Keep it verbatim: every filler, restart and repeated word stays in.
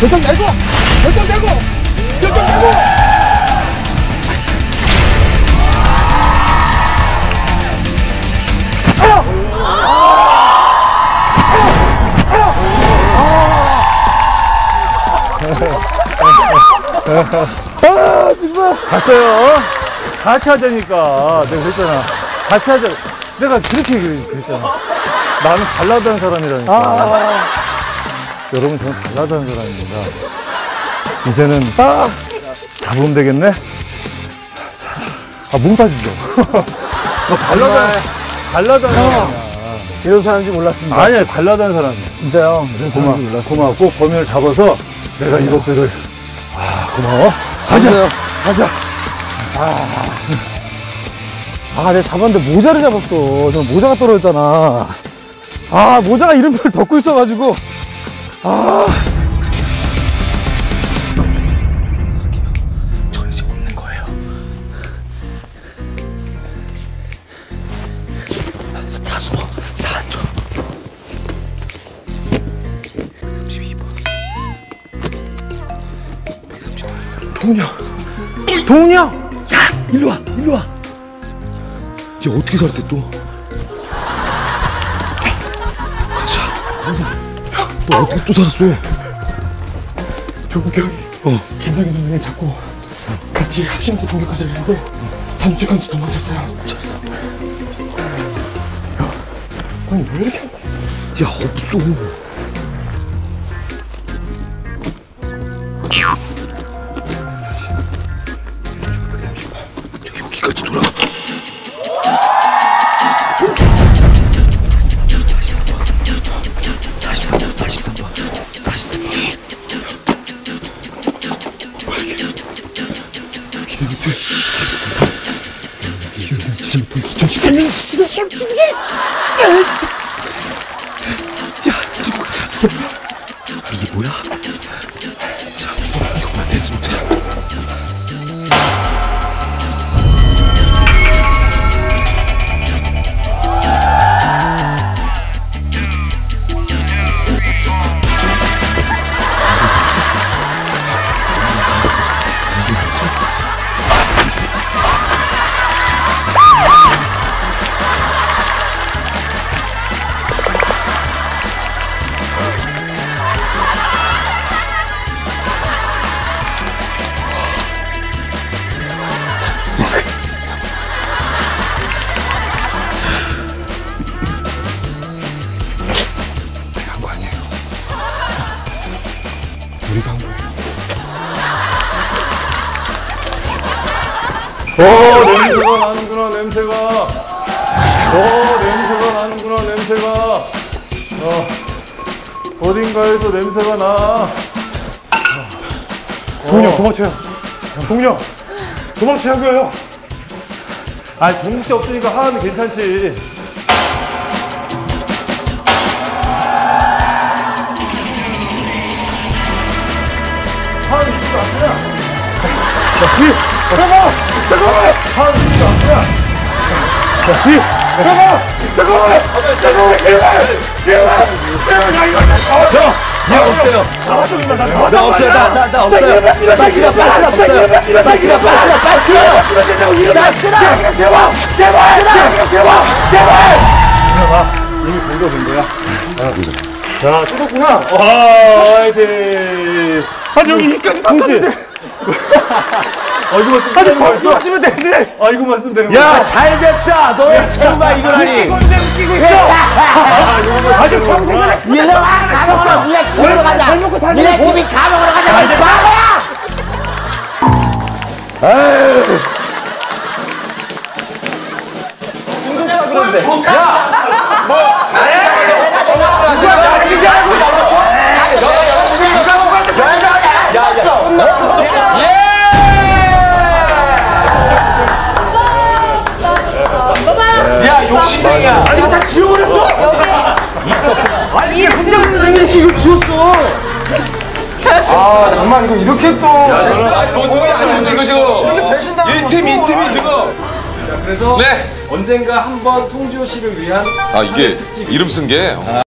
결정 내고! 결정 내고! 결정 내고! 아, 정말. 갔어요. 같이 하자니까. 내가 그랬잖아. 같이 하자. 내가 그렇게 얘기했잖아. 나는 발라드하는 사람이라니까. 아. 여러분, 저는 발라드하는 사람입니다. 이제는 아. 잡으면 되겠네? 아, 몸 빠지죠? 너 발라드, 발라드하는 사람이야. 이런 사람인지 몰랐습니다. 아니야, 발라드하는 사람이야. 진짜요? 이런 사람인지 몰랐어요. 고마워. 꼭 범인을 잡아서 내가 이것들을. 아, 고마워. 가자. 가자. 아. 아, 내가 잡았는데 모자를 잡았어. 저 모자가 떨어졌잖아. 아, 모자가 이름표를 덮고 있어가지고. 아. 저 이제 없는 거예요. 다 숨어. 다 앉아. 백삼십이 번. 백삼십오 번. 동훈이 형. 동훈이 형! 야! 일로 와! 일로 와! 얘 어떻게 살았대 또? 가자. 너 어떻게 또 살았어? 조국 형이 어. 김정희 선생님 잡고 같이 합심해서 공격하자 했는데 잠시간서 도망쳤어요. 잘했어. 아니 왜 이렇게 야 없어. 여기까지 돌아. 사십삼 번, 사십삼 번, 사십삼 번. 이천십삼 년. 야, 들고 가자. 이게 뭐야? 자, 이거만 됐으면 돼. 오, 냄새가 나는구나, 냄새가. 오, 냄새가 나는구나, 냄새가. 어, 어딘가에서 냄새가 나. 동훈이 형 도망쳐요. 동훈이 형 도망치라고요. 아니, 종국 씨 없으니까 하하는 괜찮지. 하하는 진짜 안 되냐? 야, 비! 잠깐만! 잠깐만! 하하는 진짜 안 되냐? 야, 비! 잠깐만! 잠깐만! 잠깐만! 제발! 제발! 제발! 야, 이거 나 야 없어요. 나왔습니다. 나 나 없어요. 나 나 나 없어요. 빨리 가, 빨리 가, 없어요. 빨리 가, 빨리 가, 빨리 가. 나 쓰라. 제발! 제발! 제발! 제발! 제발! 이미 공격된 거야. 자, 뜯었구나. 와, 화이팅! 아니 여기 이까지 그렇지? 아, 이거만 쓰면 되는 거였어? 쓰면 되는데. 아, 이거만 쓰면 되는 야, 거였어? 잘 됐다. 너의 최후가 이거라니. 건데 웃기고 있어. 아, 이거만 아주 쓰면 되는 평생 거야? 얘들아, 가먹어. 니네 집으로 가자. 니네 집이 가먹으러 가자. 이 바보야. 야, 욕심쟁이야. 아니 다 지워버렸어. 아니 이게 감독님 이거 지웠어. 아 정말 이거 이렇게 또. 야, 저는 보통이 아니었어, 이거 지금. 이 팀, 이 팀이 지금. 자, 그래서 네. 언젠가 한번 송지효 씨를 위한 아 이게 이름 쓴 게